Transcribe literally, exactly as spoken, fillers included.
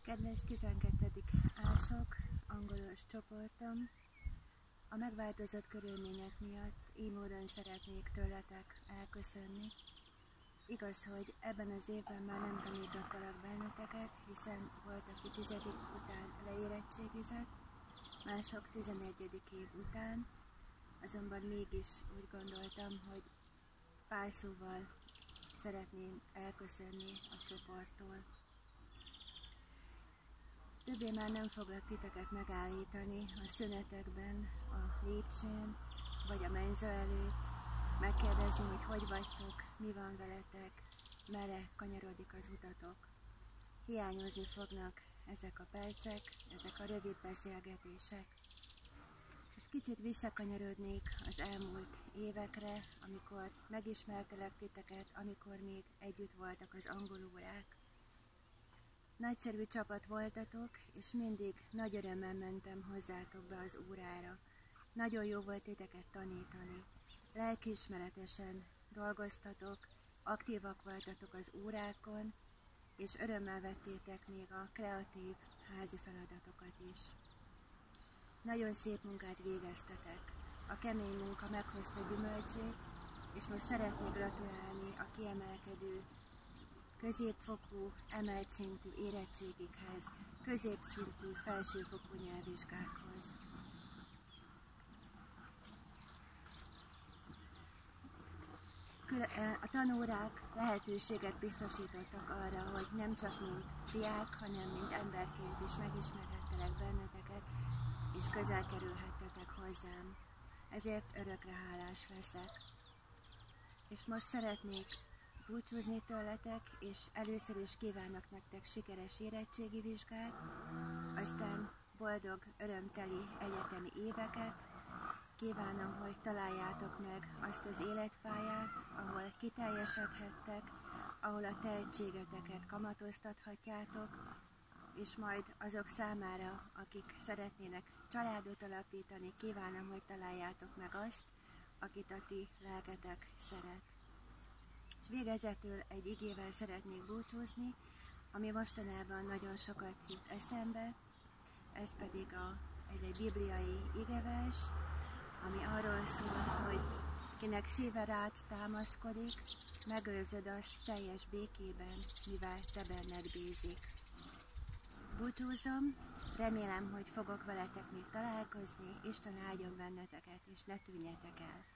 Kedves tizenkettedik ások, angolos csoportom, a megváltozott körülmények miatt így módon szeretnék tőletek elköszönni. Igaz, hogy ebben az évben már nem tanítottalak benneteket, hiszen volt, aki tizedik után leérettségizett, mások tizenegyedik év után, azonban mégis úgy gondoltam, hogy pár szóval szeretném elköszönni a csoporttól. Többé már nem foglak titeket megállítani a szünetekben, a lépcsőn, vagy a menza előtt, megkérdezni, hogy hogy vagytok, mi van veletek, merre kanyarodik az utatok. Hiányozni fognak ezek a percek, ezek a rövid beszélgetések. Most kicsit visszakanyarodnék az elmúlt évekre, amikor megismertelek titeket, amikor még együtt voltak az angolórák. Nagyszerű csapat voltatok, és mindig nagy örömmel mentem hozzátok be az órára. Nagyon jó volt titeket tanítani. Lelkiismeretesen dolgoztatok, aktívak voltatok az órákon, és örömmel vettétek még a kreatív házi feladatokat is. Nagyon szép munkát végeztetek. A kemény munka meghozta gyümölcsét, és most szeretnék gratulálni a kiemelkedő középfokú, emelt szintű érettségikhez, középszintű, felsőfokú nyelvvizsgákhoz. A tanórák lehetőséget biztosítottak arra, hogy nem csak mint diák, hanem mint emberként is megismerhettelek benneteket, és közel kerülhettetek hozzám. Ezért örökre hálás leszek. És most szeretnék búcsúzni tőletek, és először is kívánok nektek sikeres érettségi vizsgát, aztán boldog, örömteli egyetemi éveket. Kívánom, hogy találjátok meg azt az életpályát, ahol kiteljesedhettek, ahol a tehetségeteket kamatoztathatjátok, és majd azok számára, akik szeretnének családot alapítani, kívánom, hogy találjátok meg azt, akit a ti lelketek szeret. És végezetül egy igével szeretnék búcsúzni, ami mostanában nagyon sokat jut eszembe, ez pedig a, egy, egy bibliai igevers, ami arról szól, hogy kinek szíve rád támaszkodik, megőrzöd azt teljes békében, mivel te benned bízik. Búcsúzom, remélem, hogy fogok veletek még találkozni, Isten áldjon benneteket, és ne tűnjetek el.